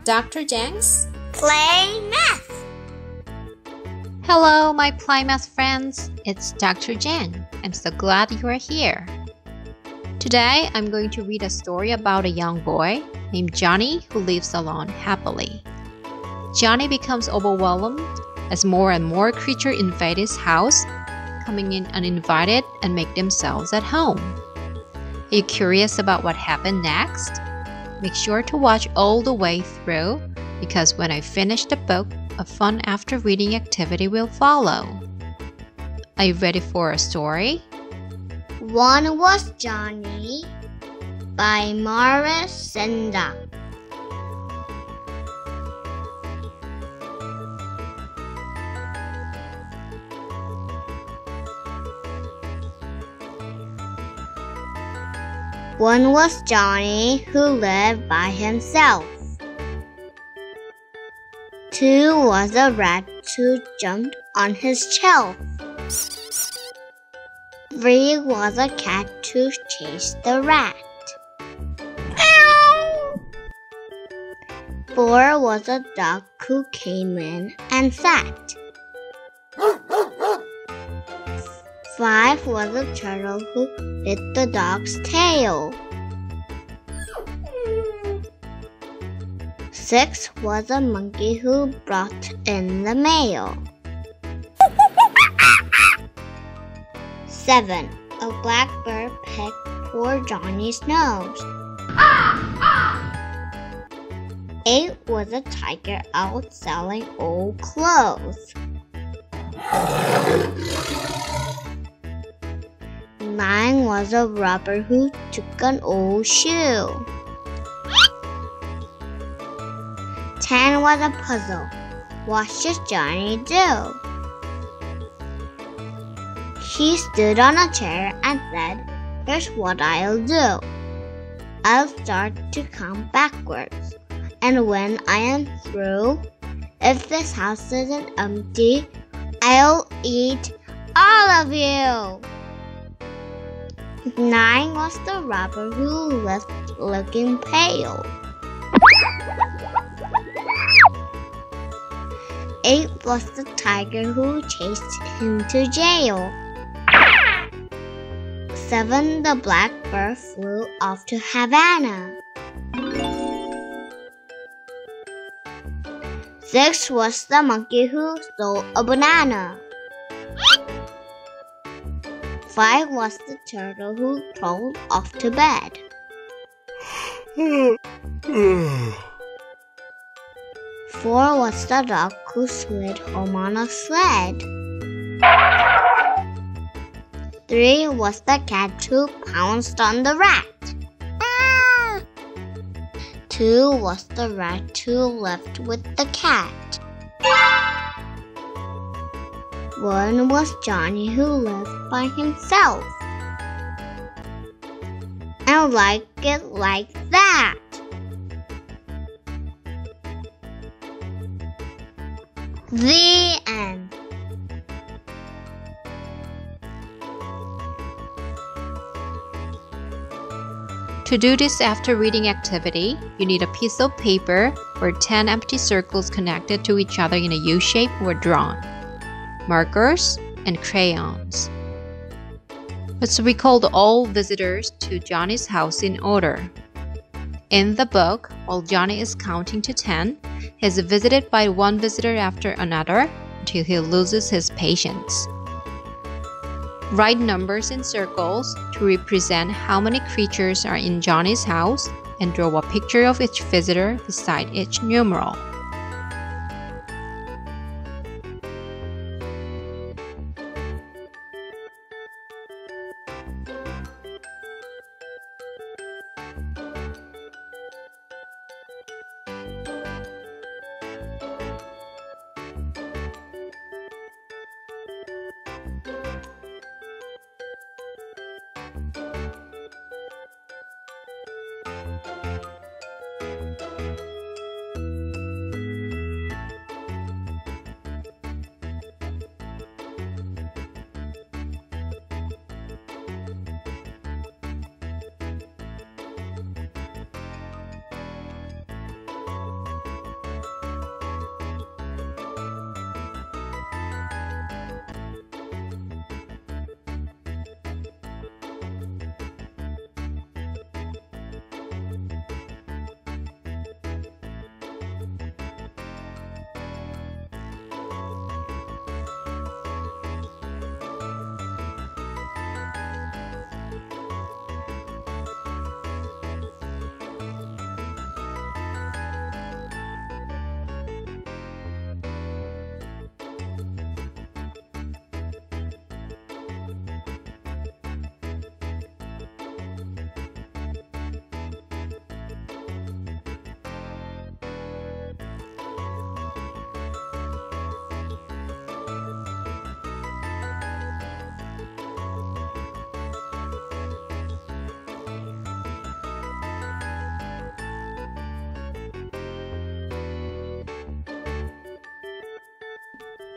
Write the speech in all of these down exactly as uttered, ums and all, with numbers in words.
Doctor Jen's Play Math. Hello, my Play Math friends. It's Doctor Jen. I'm so glad you are here. Today, I'm going to read a story about a young boy named Johnny who lives alone happily. Johnny becomes overwhelmed as more and more creatures invade his house, coming in uninvited and make themselves at home. Are you curious about what happened next? Make sure to watch all the way through, because when I finish the book, a fun after reading activity will follow. Are you ready for a story? One Was Johnny by Maurice Sendak. One was Johnny who lived by himself. Two was a rat who jumped on his shelf. Three was a cat who chased the rat. Four was a dog who came in and sat. Five was a turtle who bit the dog's tail. Six was a monkey who brought in the mail. Seven, a blackbird pecked poor Johnny's nose. Eight was a tiger out selling old clothes. Nine was a robber who took an old shoe. Ten was a puzzle. What should Johnny do? He stood on a chair and said, "Here's what I'll do. I'll start to count backwards, and when I am through, if this house isn't empty, I'll eat all of you." Nine was the robber who left looking pale. Eight was the tiger who chased him to jail. Seven, the blackbird flew off to Havana. Six was the monkey who stole a banana. Five was the turtle who crawled off to bed. Four was the dog who slid home on a sled. Three was the cat who pounced on the rat. Two was the rat who left with the cat. One was Johnny who lived by himself. I like it like that. The end. To do this after reading activity, you need a piece of paper where ten empty circles connected to each other in a U shape were drawn, markers, and crayons. Let's recall all visitors to Johnny's house in order. In the book, while Johnny is counting to ten, he is visited by one visitor after another until he loses his patience. Write numbers in circles to represent how many creatures are in Johnny's house and draw a picture of each visitor beside each numeral.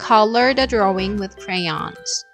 color the drawing with crayons.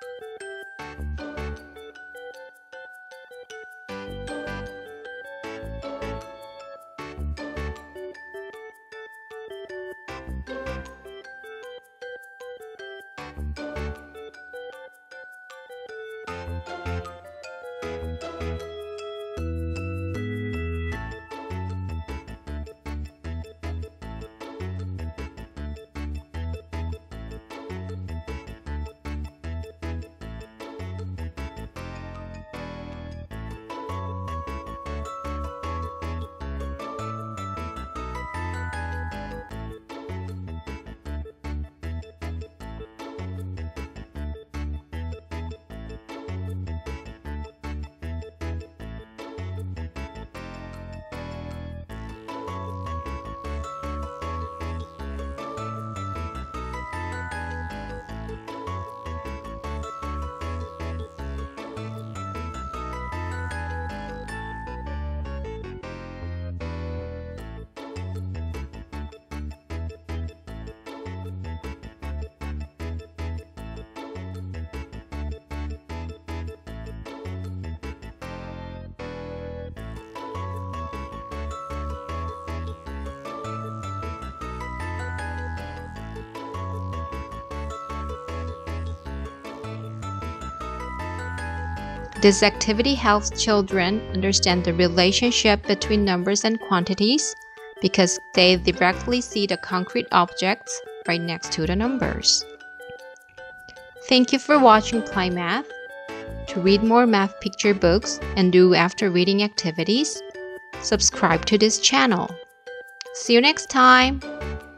This activity helps children understand the relationship between numbers and quantities because they directly see the concrete objects right next to the numbers. Thank you for watching Play Math. To read more math picture books and do after reading activities, subscribe to this channel. See you next time!